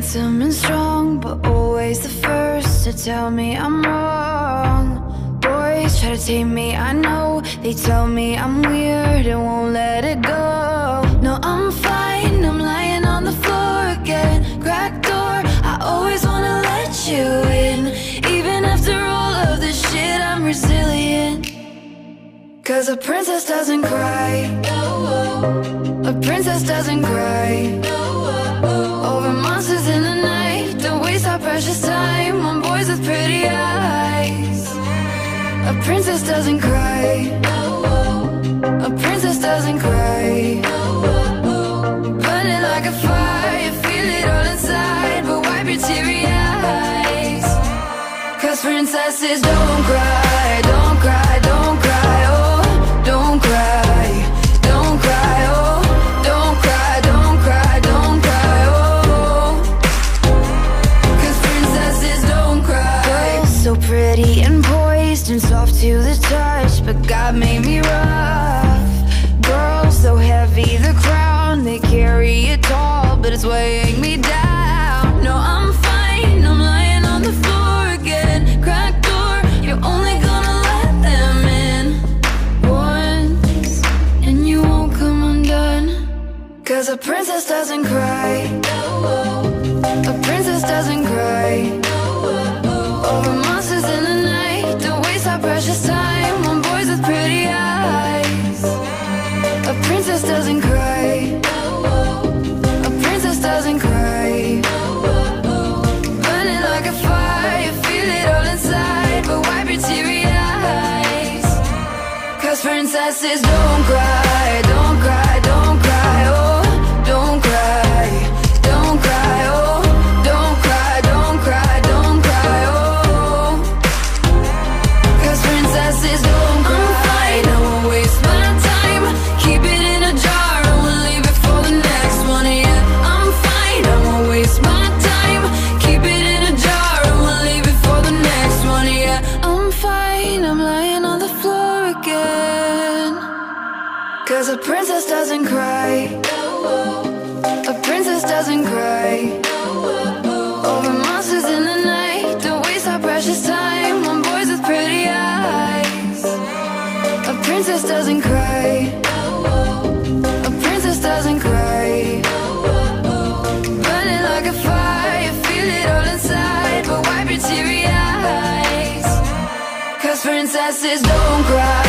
handsome and strong, but always the first to tell me I'm wrong. Boys try to tame me, I know. They tell me I'm weird and won't let it go. No, I'm fine, I'm lying on the floor again. Cracked door, I always wanna let you in. Even after all of this shit, I'm resilient. Cause a princess doesn't cry. A princess doesn't cry over monsters in the night. Don't waste our precious time on boys with pretty eyes. A princess doesn't cry. A princess doesn't cry. Burning like a fire, feel it all inside, but wipe your teary eyes. Cause princesses don't cry, don't cry, don't cry, oh, don't cry, don't cry, oh, don't cry, don't cry, don't cry, oh. Cause princesses don't cry. Girls so pretty and poised and soft to the touch, but God made me rough. Girls so heavy, the crown they carry it tall, but it's weighing me down. No, I'm fine, I'm lying on the floor again. Cracked door, you're only gonna let them in once, and you won't come undone. Cause a princess doesn't cry. A princess doesn't cry over monsters in the night. Don't waste our precious time on boys with pretty eyes. A princess doesn't cry. A princess doesn't cry. Burning like a fire, feel it all inside, but wipe your teary eyes. Cause princesses don't cry, don't cry, don't cry, oh, don't cry, don't cry, oh, don't cry, don't cry, don't cry, oh. Cause princesses don't cry. I'm fine, I won't waste my time. Keep it in a jar and we'll leave it for the next one, yeah. I'm fine, I won't waste my time. Keep it in a jar and we'll leave it for the next one, yeah. I'm fine, I'm lying on the floor again. Cause a princess doesn't cry. A princess doesn't cry over monsters in the night. Don't waste our precious time on boys with pretty eyes. A princess doesn't cry. A princess doesn't cry. Burning like a fire, feel it all inside, but wipe your teary eyes. Cause princesses don't cry.